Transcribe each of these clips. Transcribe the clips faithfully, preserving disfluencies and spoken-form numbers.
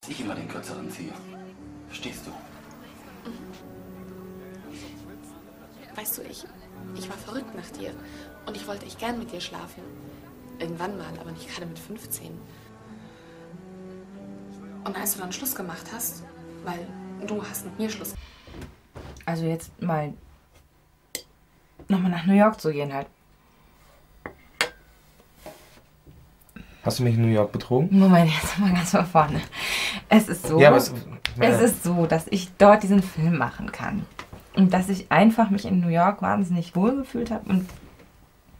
ich immer den kürzeren ziehe. Verstehst du? Weißt du, ich, ich war verrückt nach dir. Und ich wollte echt gern mit dir schlafen. Irgendwann mal, aber nicht gerade mit fünfzehn. Und als du dann Schluss gemacht hast, weil du hast mit mir Schluss. Also jetzt mal nochmal nach New York zu gehen halt. Hast du mich in New York betrogen? Moment, jetzt mal ganz von vorne. Es ist so, ja, aber es, es ist so, dass ich dort diesen Film machen kann. Und dass ich einfach mich in New York wahnsinnig wohlgefühlt habe. Und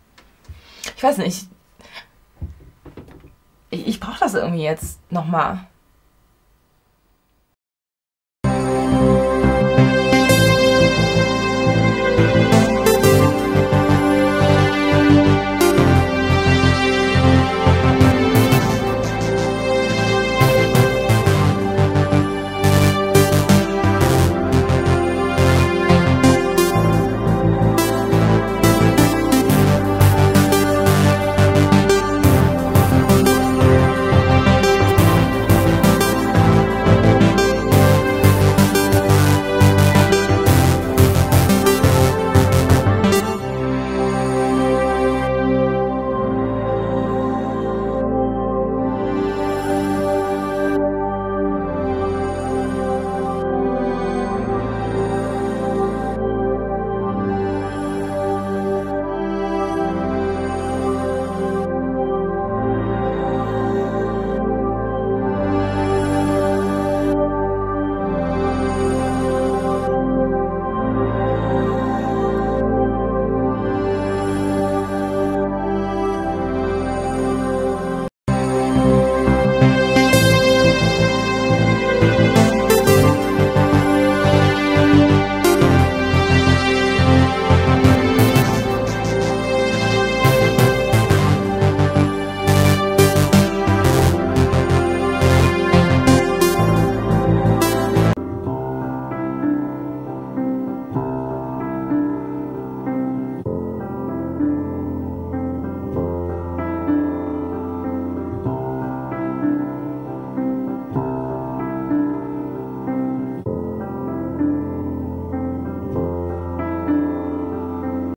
ich weiß nicht, ich, ich brauche das irgendwie jetzt nochmal.